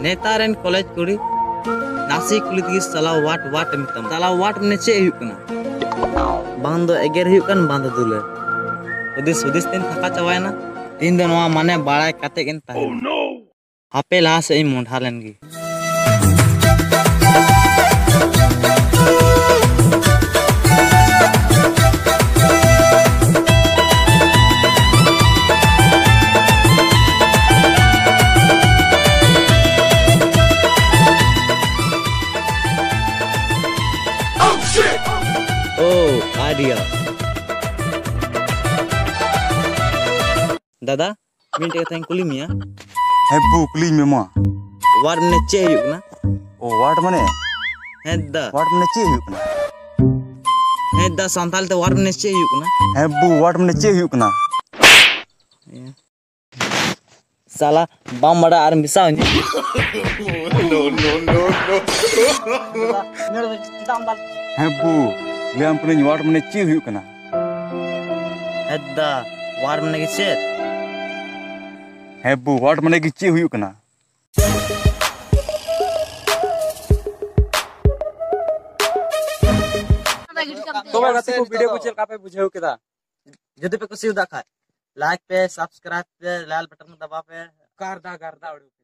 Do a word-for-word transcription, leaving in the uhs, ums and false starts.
नेतारेन college कुड़ी नासी कुली की सला वाट वाट मितम सला वाट मने चे हुई कना बांग दो एगेर हुई कन बांग दो दुले उदिस उदिस दिन थका चवायना तीन दिन वहाँ माने बाड़ाय काते किन ताहे हापे ला से मुंढा लेनगी Oh, idea. दादा मिनट के थाई कुली मिया हेबू कुली में मा वार्ड में चे हुई ना ओ वार्ड मने है दा वार्ड में चे हुई ना है दा संताल ते वार्ड में चे हुई ना हेबू वार्ड में चे हुई ना साला बम बड़ा आर मिसा नो नो नो नो हेबू ले हम पुने वार्ड में चे हुई ना है दा वार्ड में के चे हेबू वार्ड में के चे हुई ना तो मैं कहते को वीडियो को चल का पे बुझाओ केदा जदि पे कुछ उदा खाए लाइक पे सब्सक्राइब पे लाल बटन दबा पे कर दा कर दा